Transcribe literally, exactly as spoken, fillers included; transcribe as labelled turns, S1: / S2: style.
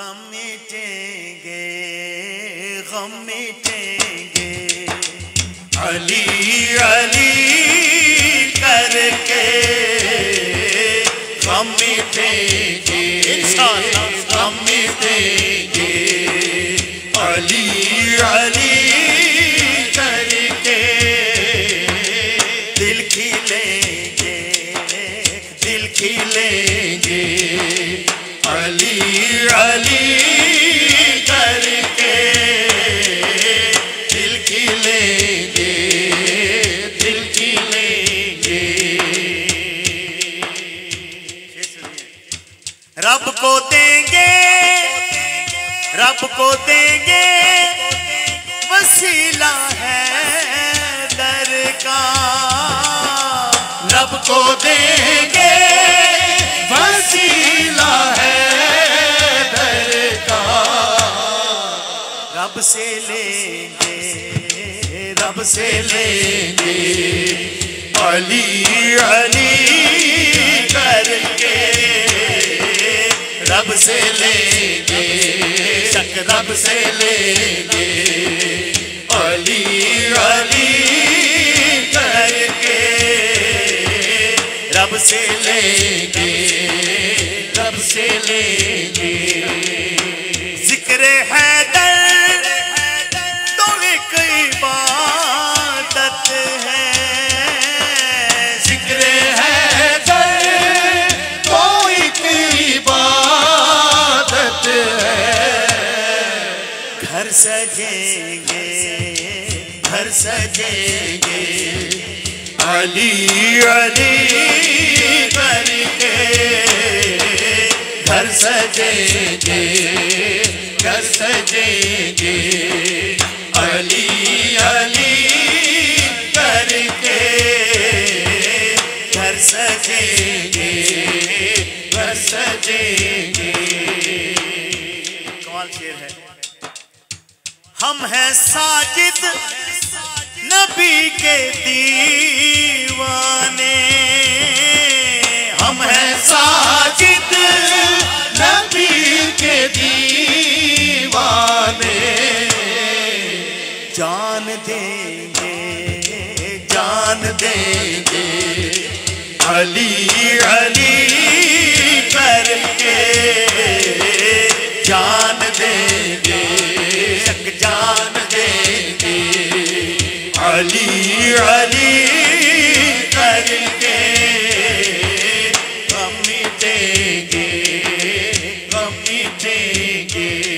S1: गम मिटेंगे गम मिटेंगे अली अली करके गम मिटेंगे गम मिटेंगे अली अली करके दिल खिलेंगे दिल खिलेंगे अली अली करके दिल खिलेंगे दिल खिलेंगे। रब को देंगे रब को देंगे वसीला है दर का रब को देंगे वसीला है दर का रब से लेंगे रब से लेंगे अली अली करके रब से लेंगे शक रब से लेंगे अली अली करके रब से लेंगे रब से लेंगे। जिक्र हैदर तो एक इबादत है जिक्र हैदर तो एक इबादत है। घर सजेंगे घर सजेंगे अली अली करके घर सजेंगे घर सजेंगे अली अली करके घर सजेंगे घर सजेंगे। कमाल शेर है। हम हैं साजिद नबी के दीवाने हम हैं साजिद नबी के दीवाने जान देंगे जान देंगे अली अली करके जान देंगे शक जान देंगे अली अली करके गम मिटेंगे गम मिटेंगे।